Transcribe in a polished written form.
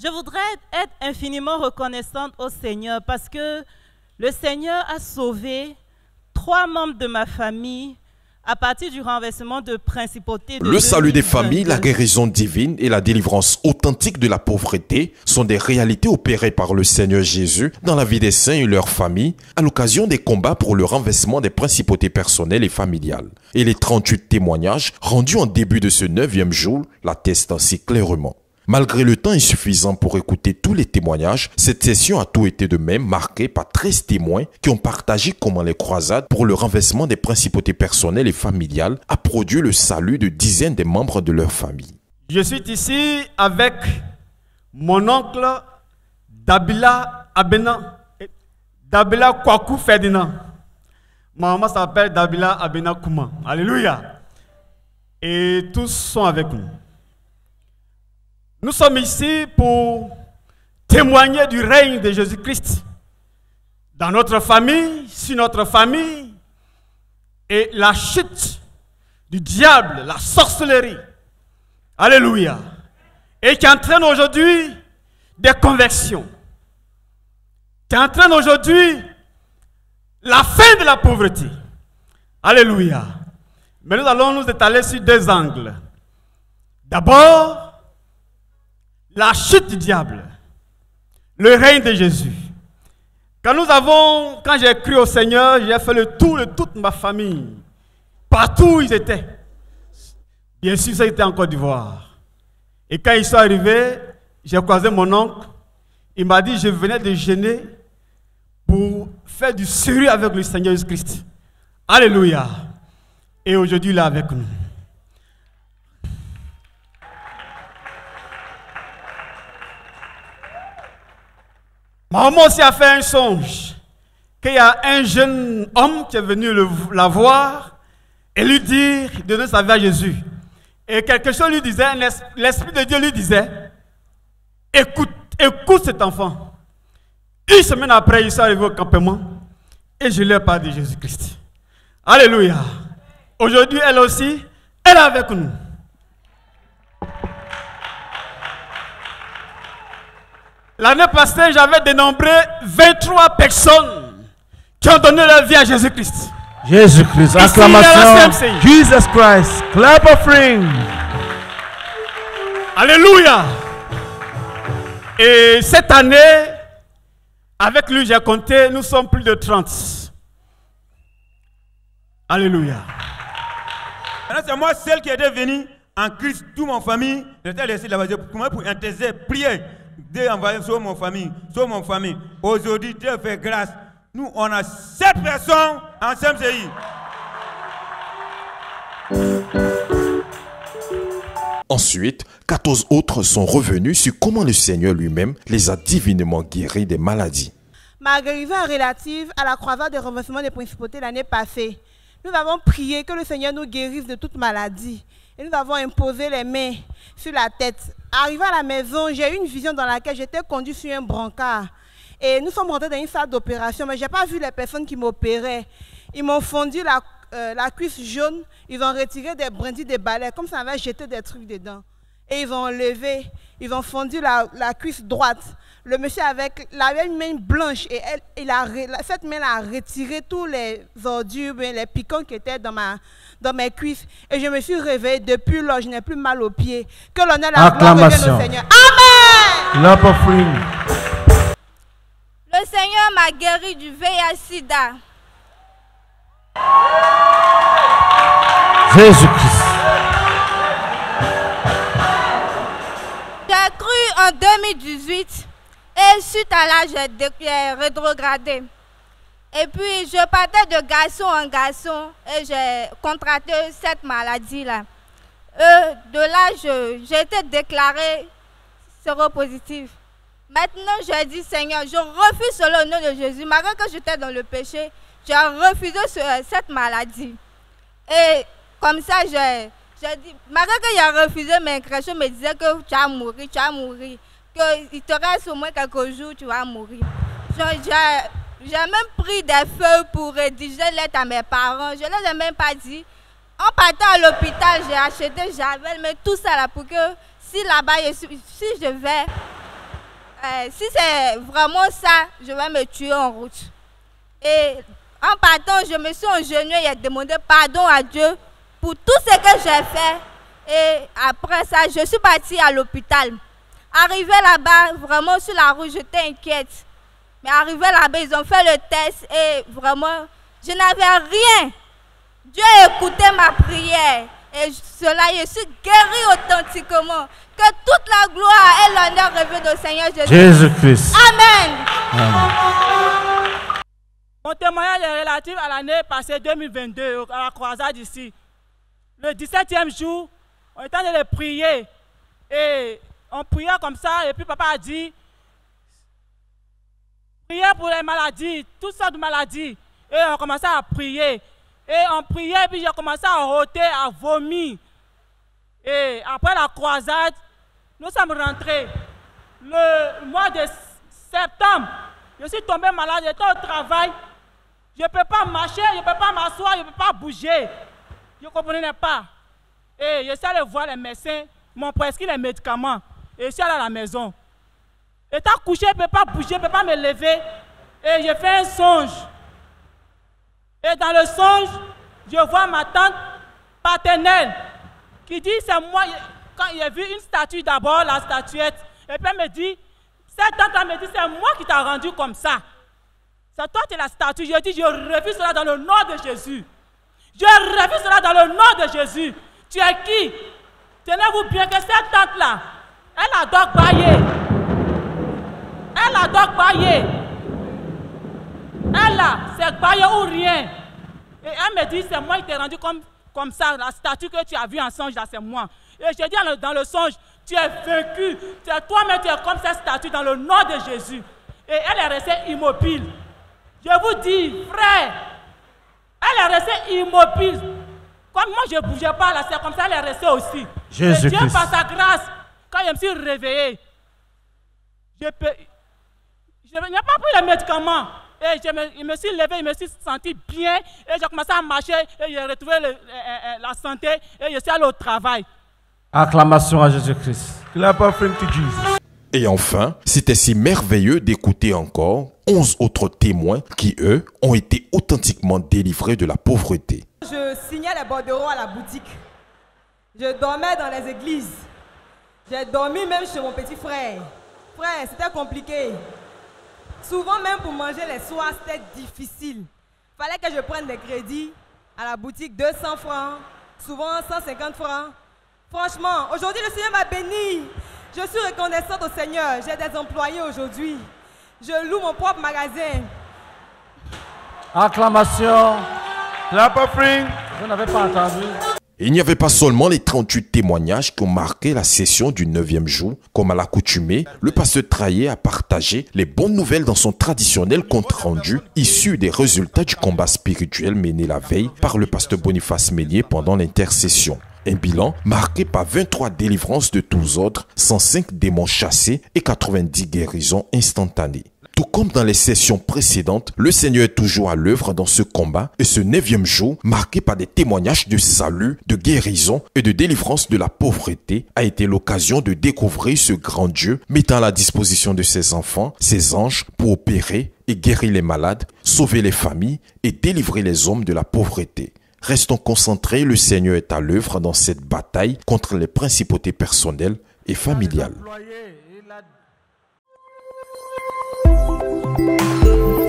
Je voudrais être infiniment reconnaissante au Seigneur parce que le Seigneur a sauvé 3 membres de ma famille à partir du renversement de principauté. Le salut des familles, la guérison divine et la délivrance authentique de la pauvreté sont des réalités opérées par le Seigneur Jésus dans la vie des saints et leurs familles à l'occasion des combats pour le renversement des principautés personnelles et familiales. Et les 38 témoignages rendus en début de ce 9e jour l'attestent ainsi clairement. Malgré le temps insuffisant pour écouter tous les témoignages, cette session a tout été de même marquée par 13 témoins qui ont partagé comment les croisades pour le renversement des principautés personnelles et familiales a produit le salut de dizaines des membres de leur famille. Je suis ici avec mon oncle Dabila Abena, Dabila Kwaku Ferdinand. Ma maman s'appelle Dabila Abena Kouma. Alléluia. Et tous sont avec nous. Nous sommes ici pour témoigner du règne de Jésus-Christ dans notre famille, sur notre famille, et la chute du diable, la sorcellerie. Alléluia. Et qui entraîne aujourd'hui des conversions. Qui entraîne aujourd'hui la fin de la pauvreté. Alléluia. Mais nous allons nous étaler sur 2 angles. D'abord, la chute du diable, le règne de Jésus. Quand j'ai cru au Seigneur, j'ai fait le tour de toute ma famille. Partout où ils étaient. Bien sûr, ça était en Côte d'Ivoire. Et quand ils sont arrivés, j'ai croisé mon oncle. Il m'a dit, je venais de jeûner pour faire du sérieux avec le Seigneur Jésus-Christ. Alléluia. Et aujourd'hui, il est avec nous. Ma maman aussi a fait un songe qu'il y a un jeune homme qui est venu la voir et lui dire, donner sa vie à Jésus. Et quelque chose lui disait, l'Esprit de Dieu lui disait, écoute cet enfant. 1 semaine après, il s'est arrivé au campement et je lui ai parlé de Jésus-Christ. Alléluia. Aujourd'hui, elle aussi, elle est avec nous. L'année passée, j'avais dénombré 23 personnes qui ont donné leur vie à Jésus-Christ. Jésus-Christ, acclamation. Jesus Christ, clap offering. Alléluia. Et cette année, avec lui, j'ai compté, nous sommes plus de 30. Alléluia. C'est moi seul qui était venu en Christ, toute mon famille, j'étais laissé là-bas pour intercéder, prier. Dieu envoyé sur mon famille, Aujourd'hui, Dieu fait grâce. Nous, on a 7 personnes en CMCI. Ensuite, 14 autres sont revenus sur comment le Seigneur lui-même les a divinement guéris des maladies. Ma guérison est relative à la croisade de renversement des principautés l'année passée. Nous avons prié que le Seigneur nous guérisse de toute maladie. Et nous avons imposé les mains sur la tête. Arrivé à la maison, j'ai eu une vision dans laquelle j'étais conduit sur un brancard. Et nous sommes rentrés dans une salle d'opération, mais je n'ai pas vu les personnes qui m'opéraient. Ils m'ont fondu la cuisse jaune, ils ont retiré des brindilles de balai, comme ça on avait jeté des trucs dedans. Et ils ont enlevé, ils ont fondu la cuisse droite. Le monsieur avait une main blanche et cette main-là a retiré tous les ordures, les piquants qui étaient dans mes cuisses. Et je me suis réveillée. Depuis lors, je n'ai plus mal aux pieds. Que l'honneur et la gloire reviennent au Seigneur. Amen. Le Seigneur m'a guéri du VIH-Sida. Jésus-Christ. J'ai cru en 2018 et suite à là, j'ai rétrogradé. Et puis, je partais de garçon en garçon et j'ai contracté cette maladie-là. De là, j'ai été déclarée séropositive. Maintenant, je dis, Seigneur, je refuse sur le nom de Jésus. Malgré que j'étais dans le péché, j'ai refusé cette maladie. Et comme ça, j'ai dit, malgré que j'ai refusé, mes chrétiens me disaient que tu vas mourir, qu'il te reste au moins quelques jours, tu vas mourir. J'ai même pris des feuilles pour rédiger lettre à mes parents. Je ne les ai même pas dit. En partant à l'hôpital, j'ai acheté Javel, mais tout ça là pour que si là-bas, si je vais Si c'est vraiment ça, je vais me tuer en route. Et en partant, je me suis engenouillée et demandé pardon à Dieu pour tout ce que j'ai fait. Et après ça, je suis partie à l'hôpital. Arrivé là-bas, vraiment sur la route, j'étais inquiète. Mais arrivé là-bas, ils ont fait le test et vraiment, je n'avais rien. Dieu a écouté ma prière. Et cela, je suis guérie authentiquement. Que toute la gloire et l'honneur reviennent au Seigneur Jésus-Christ. Amen. Mon témoignage est relatif à l'année passée 2022, à la croisade ici. Le 17e jour, on était en train de prier. Et on priait comme ça, et puis papa a dit, priez pour les maladies, toutes sortes de maladies. Et on commençait à prier. Et on priait, puis j'ai commencé à rôter, à vomir. Et après la croisade, nous sommes rentrés. Le mois de septembre, je suis tombé malade, j'étais au travail. Je ne peux pas marcher, je ne peux pas m'asseoir, je ne peux pas bouger. Je ne comprenais pas. Et je suis allé voir les médecins, ils m'ont prescrit les médicaments. Et je suis allé à la maison. Étant couché, je ne peux pas bouger, je ne peux pas me lever. Et j'ai fait un songe. Et dans le songe, je vois ma tante paternelle qui dit, c'est moi, quand il a vu une statue d'abord, la statuette, et puis elle me dit, cette tante me dit, c'est moi qui t'ai rendu comme ça. C'est toi qui es la statue. Je dis, je refuse cela dans le nom de Jésus. Je refuse cela dans le nom de Jésus. Tu es qui? Tenez-vous bien que cette tante-là, elle adore bailler. Elle adore bailler. Elle là, c'est bailler ou rien. Et elle me dit, c'est moi qui t'ai rendu comme ça. La statue que tu as vue en songe, là, c'est moi. Et je dis dans le songe, tu es vaincu. Toi-même, tu es comme cette statue dans le nom de Jésus. Et elle est restée immobile. Je vous dis, frère, elle est restée immobile. Comme moi, je ne bougeais pas là, c'est comme ça, elle est restée aussi. Jésus et Dieu, Christ. par sa grâce, quand je me suis réveillé, je n'ai pas pris les médicaments. Et je me suis levé, je me suis senti bien. Et j'ai commencé à marcher. Et j'ai retrouvé la santé. Et je suis allé au travail. Acclamation à Jésus-Christ. Clap offering to Jesus. Et enfin, c'était si merveilleux d'écouter encore 11 autres témoins qui, eux, ont été authentiquement délivrés de la pauvreté. Je signais les bordereaux à la boutique. Je dormais dans les églises. J'ai dormi même chez mon petit frère. Frère, c'était compliqué. Souvent même pour manger les soirs, c'était difficile. Il fallait que je prenne des crédits à la boutique, 200 francs, souvent 150 francs. Franchement, aujourd'hui le Seigneur m'a béni. Je suis reconnaissante au Seigneur. J'ai des employés aujourd'hui. Je loue mon propre magasin. Acclamation. Clap offering. Vous n'avez pas entendu. Il n'y avait pas seulement les 38 témoignages qui ont marqué la session du 9e jour. Comme à l'accoutumée, le pasteur Traillé a partagé les bonnes nouvelles dans son traditionnel compte-rendu issu des résultats du combat spirituel mené la veille par le pasteur Boniface Meunier pendant l'intercession. Un bilan marqué par 23 délivrances de tous ordres, 105 démons chassés et 90 guérisons instantanées. Tout comme dans les sessions précédentes, le Seigneur est toujours à l'œuvre dans ce combat et ce 9e jour, marqué par des témoignages de salut, de guérison et de délivrance de la pauvreté, a été l'occasion de découvrir ce grand Dieu mettant à la disposition de ses enfants, ses anges, pour opérer et guérir les malades, sauver les familles et délivrer les hommes de la pauvreté. Restons concentrés, le Seigneur est à l'œuvre dans cette bataille contre les principautés personnelles et familiales.